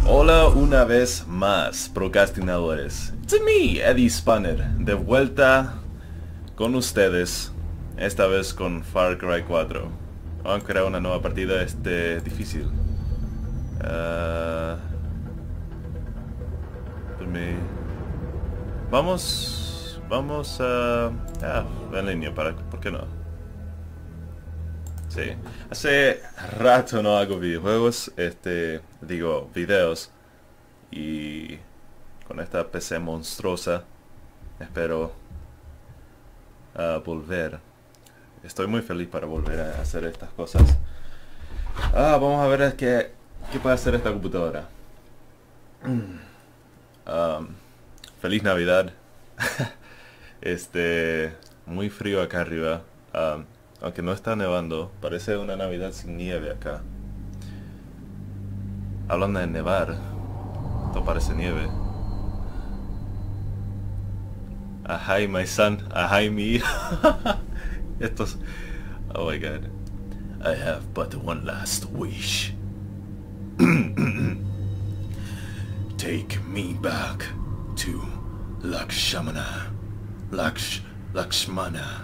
Hola una vez más, procrastinadores. It's me, Eddie Spanner, de vuelta con ustedes, esta vez con Far Cry 4. Vamos a crear una nueva partida, difícil. Vamos a... en línea, ¿por qué no? Sí, hace rato no hago videojuegos, digo, videos. Y con esta PC monstruosa, espero volver. Estoy muy feliz para volver a hacer estas cosas. Vamos a ver qué puede hacer esta computadora. Feliz Navidad. Muy frío acá arriba. Aunque no está nevando, parece una Navidad sin nieve acá. Hablando de nevar, esto parece nieve. Hi my son, hi me. Estos... Oh my god. I have but one last wish. Take me back to Lakshmana. Lakshmana.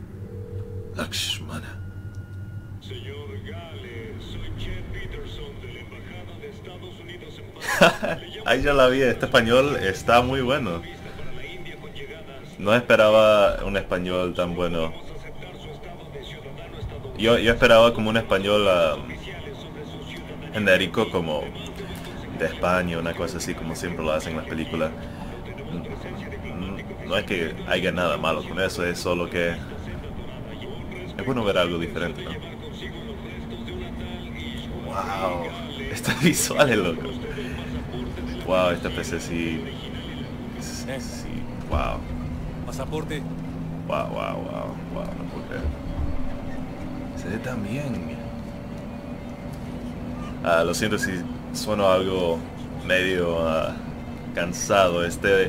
Señor Gale, soy Chet Peterson de la Embajada de Estados Unidos en París. Ahí ya la vi, este español está muy bueno. No esperaba un español tan bueno. Yo esperaba como un español genérico, como de España, una cosa así como siempre lo hacen en las películas. No es que haya nada malo con eso, es solo que es bueno ver algo diferente, ¿no? Wow, este visual es loco. Wow, esta PC sí, wow. Pasaporte. Wow, no puedo creer. Se ve tan bien. Lo siento si sueno algo medio cansado.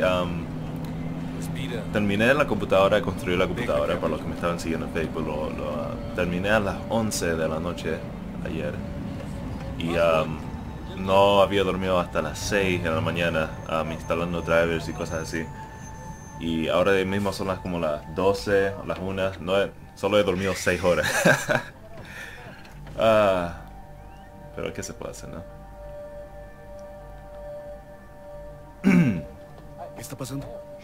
Terminé la computadora, construí la computadora, para los que me estaban siguiendo en Facebook. Terminé a las 11 de la noche ayer. Y no había dormido hasta las 6 de la mañana, instalando drivers y cosas así. Y ahora mismo son como las 12, las 1. Solo he dormido 6 horas. Pero ¿qué se puede hacer, no? ¿Qué está pasando?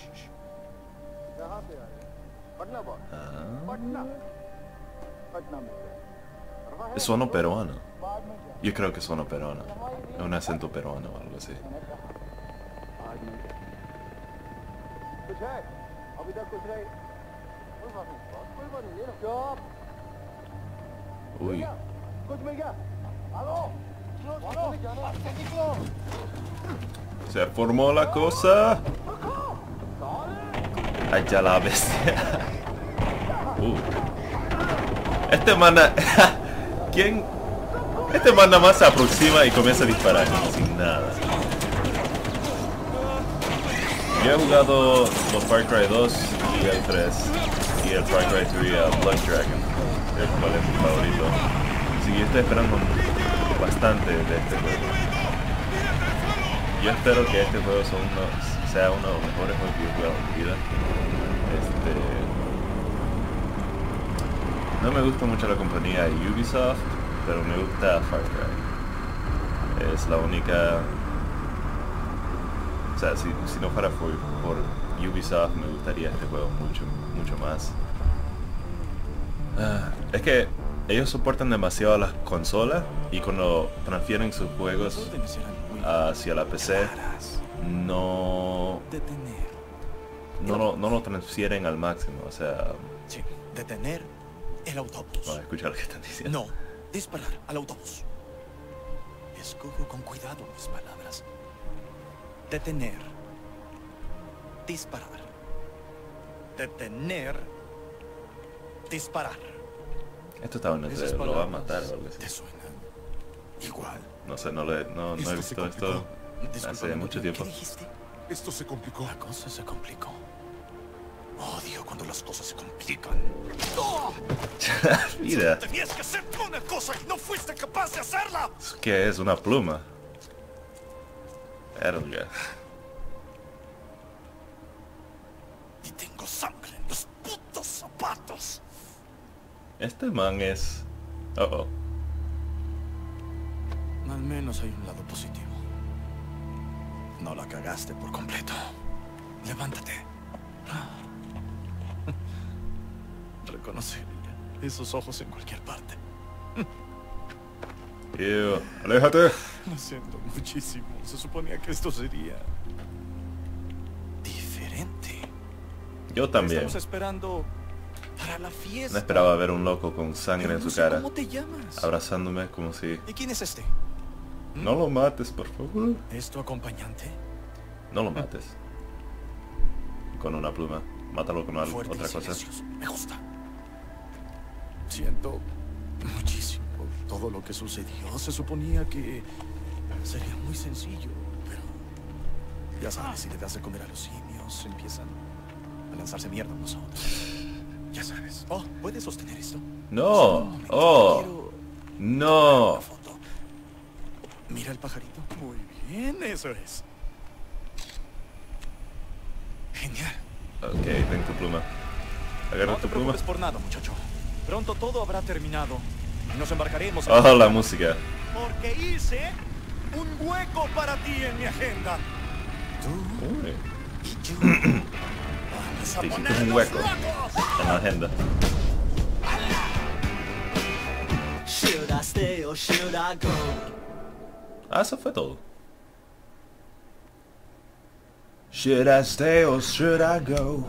Suena peruano. Yo creo que suena peruano. Es un acento peruano o algo así. Uy. Se formó la cosa. Allá la bestia. Este manda... ¿Quién? Este manda más se aproxima y comienza a disparar como sin nada. Yo he jugado los Far Cry 2 y el 3 y el Far Cry 3 Blood Dragon, el cual es mi favorito. Así que yo estoy esperando bastante de este juego. Yo espero que este juego sea uno de los mejores juegos que yo he jugado en mi vida. No me gusta mucho la compañía Ubisoft, pero me gusta Far Cry. Es la única... O sea, si no fuera por Ubisoft, me gustaría este juego mucho más. Es que ellos soportan demasiado las consolas y cuando transfieren sus juegos hacia la PC, no lo transfieren al máximo, o sea... Sí, detener el autobús. Vamos a escuchar lo que están diciendo. No, disparar al autobús. Escojo con cuidado mis palabras. Detener. Disparar. Detener. Disparar. Esto está bueno, lo va a matar o algo así. ¿Te suena igual? No sé, no he visto esto hace mucho tiempo. ¿Qué dijiste? Esto se complicó. La cosa se complicó. Odio cuando las cosas se complican. Mira. Tenías que hacer una cosa y no fuiste capaz de hacerla. ¿Qué es? ¿Una pluma? Verga. Y tengo sangre en los putos zapatos. Este man es... Oh. Al menos hay un lado positivo. No la cagaste por completo. Levántate. Reconocería esos ojos en cualquier parte. Ew, aléjate. Lo siento muchísimo. Se suponía que esto sería diferente. Yo también. Estamos esperando para la fiesta. No esperaba ver un loco con sangre Pero en no su sé cara, ¿Cómo te llamas? abrazándome como si... ¿Y quién es este? No lo mates, por favor. ¿Es tu acompañante? No lo mates. Con una pluma. Mátalo con Fuerte y otra cosa. silencioso. Me gusta. Siento muchísimo todo lo que sucedió. Se suponía que sería muy sencillo, pero ya sabes, si le das de comer a los simios, empiezan a lanzarse mierda a nosotros. Ya sabes. Oh, ¿puedes sostener esto? No. Solo un momento, Oh. quiero No. una foto. Mira el pajarito. Muy bien, eso es. Genial. Ok, ten tu pluma. Agarra No tu te pluma. preocupes por nada, muchacho. Pronto todo habrá terminado. Y nos embarcaremos. Oh, la música. Porque hice un hueco para ti en mi agenda. Tú Uy, y yo vamos a te hiciste un ponernos hueco locos. en la agenda. Should I stay or should I go? Ah, eso fue todo. Should I stay or should I go?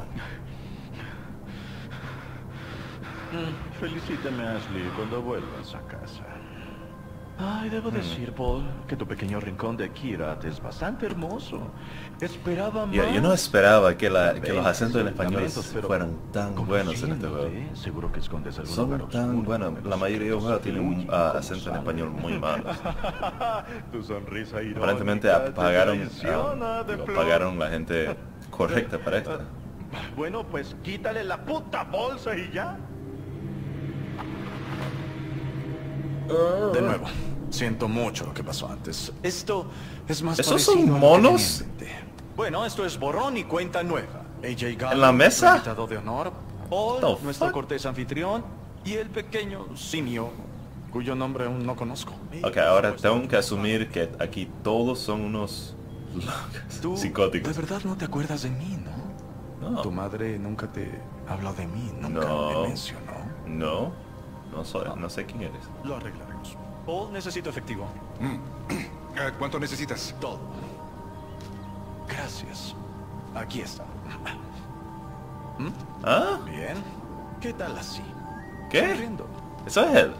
Felicítame, Ashley, cuando vuelvas a casa. Ay, debo decir, Paul, que tu pequeño rincón de Kirat es bastante hermoso. Esperaba más. Yo no esperaba que los Bellos acentos en español medicamentos, pero fueran tan buenos en este conociéndote, juego. seguro que escondes algún Son lugar tan oscuro buenos. donde La los mayoría de los juegos tienen fluyen como acento en sangre. español muy malos. Tu sonrisa irónica Aparentemente te apagaron, traiciona de flor. apagaron la gente correcta para esto. Bueno, pues quítale la puta bolsa y ya. De nuevo, siento mucho lo que pasó antes. Esto es más ¿Esos parecido son a lo que monos? tenía en mente. Bueno, esto es borrón y cuenta nueva. AJ Gallagher, ¿En la mesa? invitado de honor. Paul, What the nuestro fuck? cortés anfitrión. Y el pequeño simio, cuyo nombre aún no conozco. Ok, ahora tengo que asumir que aquí todos son unos locos, Tú psicóticos. de verdad no te acuerdas de mí, ¿no? No. Tu madre nunca te habló de mí, nunca No. me mencionó. No sé quién eres. Lo arreglaremos. Paul, necesito efectivo. ¿Cuánto necesitas? Todo. Gracias. Aquí está. ¿Ah? Bien. ¿Qué tal así? ¿Qué? Sonriendo. ¿Eso es él?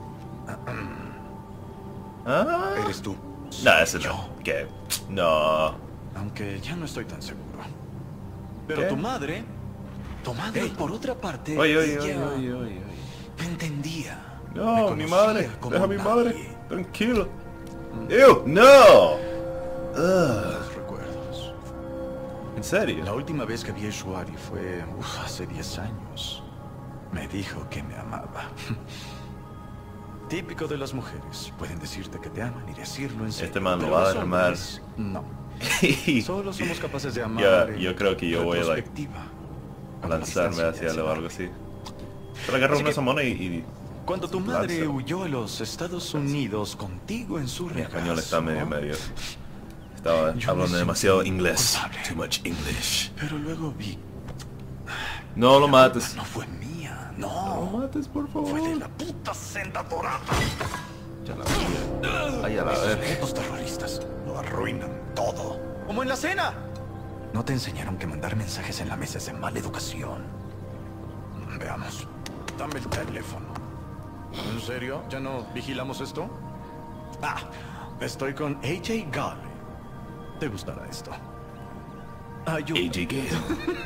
¿Ah? Eres tú. No, ese no. ¿Qué? No. Aunque ya no estoy tan seguro. Pero ¿Qué? tu madre, por otra parte, Oye. me entendía. No, Me mi conocía madre. como Deja a mi nadie. madre. Tranquilo. ¡Ew! ¡No! Ugh. Los recuerdos. ¿En serio? La última vez que vi a Shuari fue hace 10 años. Me dijo que me amaba. Típico de las mujeres. Pueden decirte que te aman y decirlo en serio. Este man lo Pero va a los derramar. hombres, no. Solo somos capaces de amar. Yo creo que yo voy a retrospectiva, con la lanzarme distancia hacia él o algo así. inseparable. Pero agarró Así una que- samona y Cuando tu madre Lanza. huyó a los Estados Unidos contigo en su mi regazo, español está medio. Estaba Yo me hablando sentí demasiado inglés. culpable. Too much English. Pero luego vi, No lo mates. no fue mía, No no. lo mates, por favor. Fue de la puta senda dorada. Ya la vi. Ay, a la vez. Estos terroristas lo arruinan todo. Como en la cena. ¿No te enseñaron que mandar mensajes en la mesa es de mala educación? Veamos. Dame el teléfono. ¿En serio? ¿Ya no vigilamos esto? Ah, estoy con AJ Gale. ¿Te gustará esto? Ayuda. AJ Gale.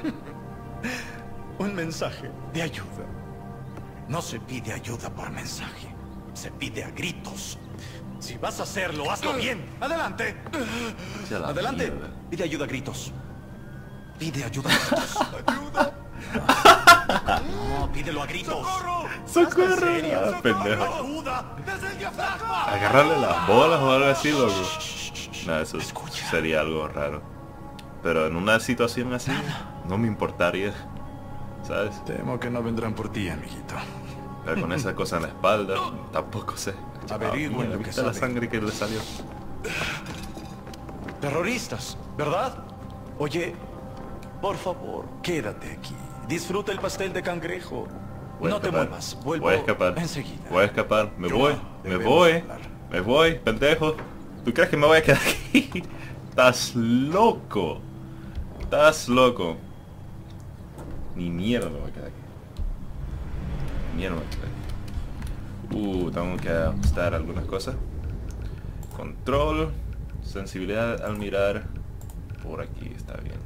Un mensaje de ayuda. No se pide ayuda por mensaje. Se pide a gritos. Si vas a hacerlo, hazlo bien. Adelante. Ya la Adelante. mierda. Pide ayuda a gritos. Pide ayuda a gritos. ¿Ayuda? No, pídelo a gritos. ¡Socorro! ¿En serio? Ah, pendejo. ¡Ayuda! ¡Desde el diafragma! Agarrarle las bolas o algo así, loco. No, eso es ¿Escuchas? sería algo raro. Pero en una situación así, no me importaría, ¿sabes? Temo que no vendrán por ti, amiguito. Pero con esa cosa en la espalda, tampoco sé. Averigüen lo que ¿viste la saben. sangre que le salió? Terroristas, ¿verdad? Oye, por favor, quédate aquí. Disfruta el pastel de cangrejo. Voy a No te escapar. muevas, vuelvo Voy a escapar. enseguida. Voy a escapar. Me voy. Me debemos voy. hablar. Me voy, pendejo. ¿Tú crees que me voy a quedar aquí? Estás loco. Estás loco. Ni mierda me voy a quedar aquí. Ni mierda me voy a quedar aquí. Tengo que ajustar algunas cosas. Control. Sensibilidad al mirar. Por aquí está bien.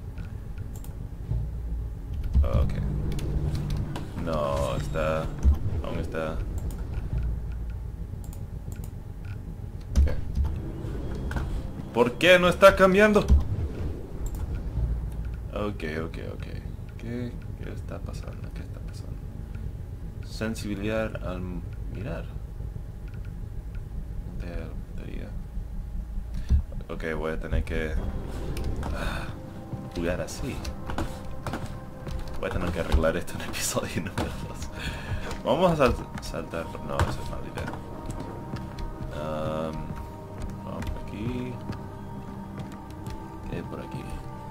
Ok. No, está... Aún está... Ok. ¿Por qué no está cambiando? Ok. ¿Qué está pasando? ¿Qué está pasando? Sensibilidad al mirar. Batería. Ok, voy a tener que... jugar así. Voy a tener que arreglar esto en el episodio número 2. Vamos a saltar... No, eso es mala idea. Vamos por aquí. ¿Qué hay por aquí?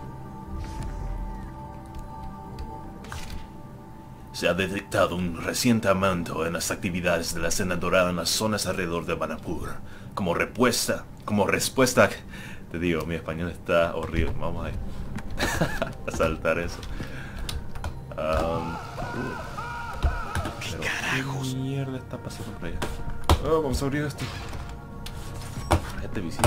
Se ha detectado un reciente aumento en las actividades de la escena dorada en las zonas alrededor de Banapur. Como respuesta... Te digo, mi español está horrible. Vamos a saltar eso. ¿Qué carajos? ¿Qué mierda está pasando por allá? Vamos a abrir esto. Gente visita.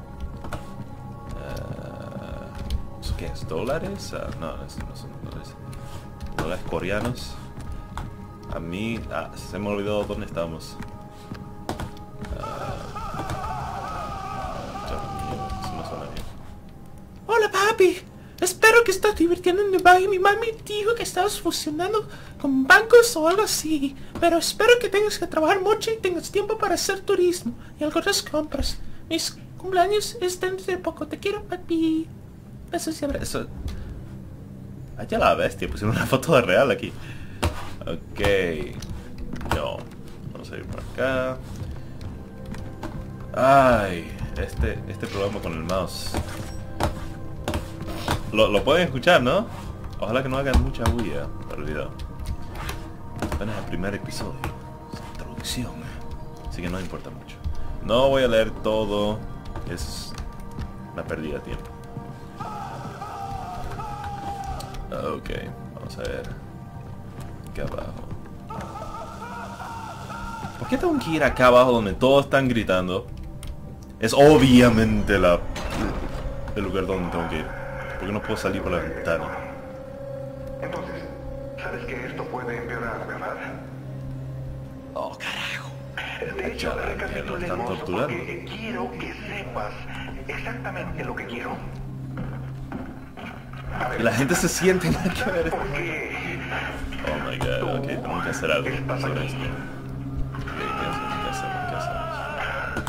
¿Eso qué es? ¿Dólares? No, eso no son dólares. Dólares coreanos. A mí... se me olvidó dónde estamos. Eso no suena bien. Hola, papi. Espero que estés divirtiendo en Dubai. Mi mami dijo que estabas fusionando con bancos o algo así. Pero espero que tengas que trabajar mucho y tengas tiempo para hacer turismo y algunas compras. Mis cumpleaños están dentro de poco. Te quiero, papi. Eso siempre. Eso... Allá la bestia, pusieron una foto de real aquí. Ok. No. Vamos a ir por acá. Ay, este problema con el mouse. Lo pueden escuchar, ¿no? Ojalá que no hagan mucha bulla para el video. Apenas el primer episodio. Es introducción. Así que no importa mucho. No voy a leer todo. Es una pérdida de tiempo. Ok, vamos a ver. Acá abajo. ¿Por qué tengo que ir acá abajo donde todos están gritando? Es obviamente el lugar donde tengo que ir. Porque no puedo salir por la ventana. Entonces, sabes que esto puede empeorar, ¿verdad? Oh, carajo. De hecho, Ya, que lo recapitulemos están torturando. porque quiero que sepas exactamente lo que quiero. A ver, La gente se siente nada que ver. porque Oh my god, ok, tengo que hacer algo estás sobre aquí. esto. Ok, ¿qué hacemos?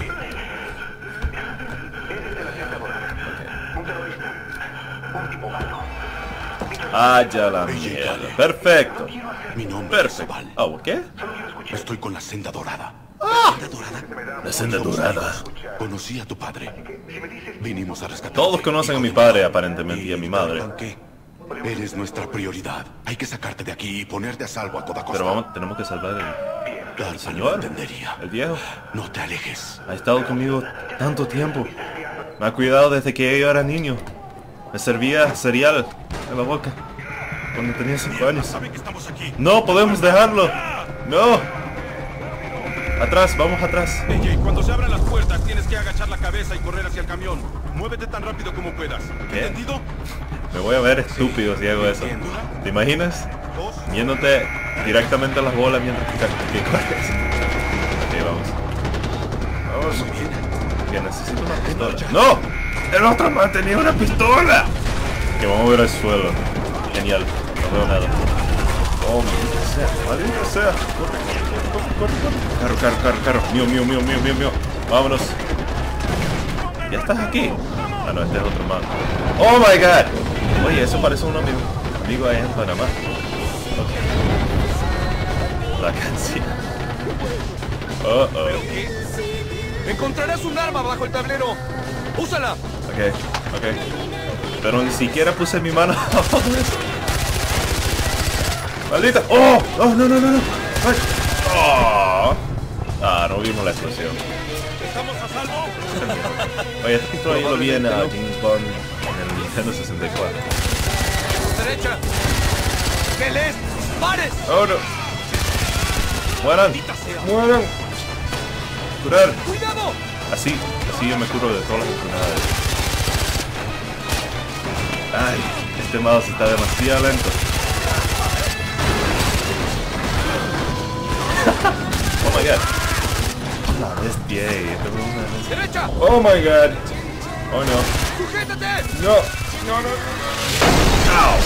eres de la gente dorada, un terrorista, un tipo malo. Ya la mierda. Perfecto. Mi nombre es Perfecto. Zaval. ¿Qué? Estoy con la Senda Dorada. ¿Senda Dorada? La senda dorada. Conocí a tu padre. Vinimos a rescatar. Todos conocen a mi padre aparentemente y a mi madre. Eres nuestra prioridad. Hay que sacarte de aquí y ponerte a salvo a toda costa. Pero tenemos que salvar Garza señor. no entendería. el viejo. No te alejes. Ha estado conmigo tanto tiempo. Me ha cuidado desde que yo era niño. Me servía cereal en la boca cuando tenía 5 años. Sabe que estamos aquí. No podemos dejarlo. No. Atrás, vamos atrás. AJ, cuando se abran las puertas tienes que agachar la cabeza y correr hacia el camión. Muévete tan rápido como puedas. ¿Qué? ¿Entendido? Me voy a ver estúpido si hago eso. ¿Te imaginas? Yéndote directamente a las bolas mientras que corres. Ok, vamos. Vamos. Que necesito una pistola. ¡No! ¡El otro man tenía una pistola! Que vamos a ver el suelo. Genial. No veo nada. Oh, maldita sea. Maldita sea. Corre. Carro. Mío. Vámonos. Ya estás aquí. Ah, no, este es otro man. ¡Oh, my God! Oye, eso parece un amigo ahí en Panamá. Okay. La canción. Oh. Encontrarás un arma bajo el tablero. ¡Úsala! Ok. Pero ni siquiera puse mi mano abajo de eso. ¡Maldita! ¡Oh! ¡Oh, no! ¡Ay! ¡Oh! Ah, no vimos la explosión. ¿Estamos a salvo? Oye, este pistola yo lo vi en James Bond en el Nintendo 64. ¡Derecha! ¿Qué lees? ¡Pares! ¡Oh, no! ¡Mueran! ¡Curar! ¡Cuidado! Así yo me curo de todas las enfermedades. Ay, este mouse está demasiado lento. Oh my God. No, es gay. ¡Derecha! Oh my God. Oh no. ¡Sujétate! No. Ow.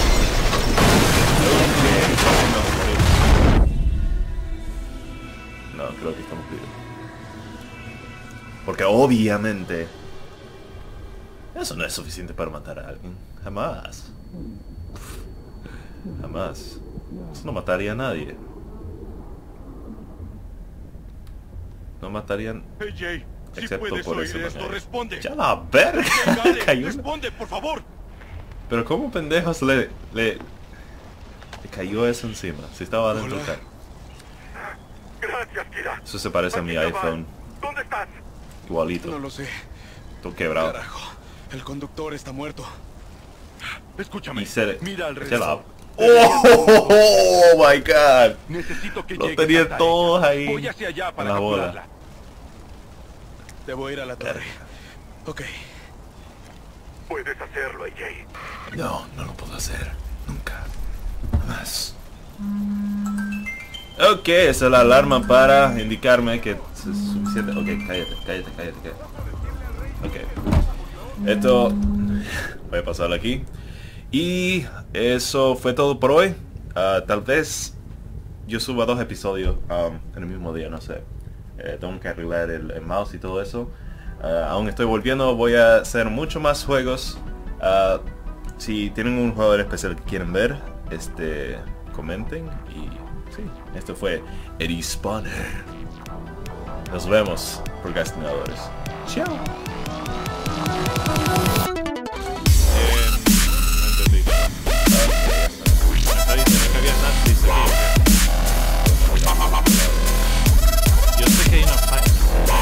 No, creo que estamos vivos. Porque obviamente eso no es suficiente para matar a alguien. Jamás. Eso no mataría a nadie. No matarían. Hey, Jay, si excepto puedes por oír ese esto, manera. responde. ¡Ya la verga! Dale, Cayó. responde, por favor. Pero cómo pendejos le cayó eso encima. Si estaba dentro del carro. Gracias, Kira. Eso se parece a mi Aquí te vas. iPhone. ¿Dónde estás? Igualito. No lo sé. Todo quebrado. Carajo, el conductor está muerto. Escúchame. Y se mira se alrededor. ¡Oh my God! Necesito que Lo llegues tenía hasta todos ella. ahí Voy hacia allá en para la bola. capturarla. Debo ir a la torre. Ok. Puedes hacerlo, AJ. No lo puedo hacer. Nunca. Jamás. Ok, esa es la alarma para indicarme que es suficiente. Ok, cállate. Ok. Esto voy a pasarlo aquí. Y eso fue todo por hoy. Tal vez yo suba 2 episodios en el mismo día, no sé. Tengo que arreglar el mouse y todo eso. Aún estoy volviendo, voy a hacer mucho más juegos. Si tienen un jugador especial que quieren ver, comenten. Y sí, esto fue Eddie Spawner. Nos vemos, procrastinadores. Chao. Yo sé que hay una página.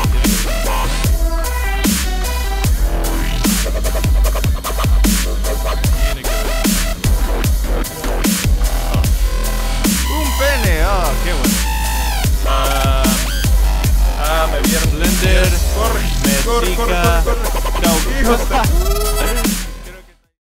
Un pene, qué bueno. Me vieron. Blender, Corre. Metrica, Hijos de...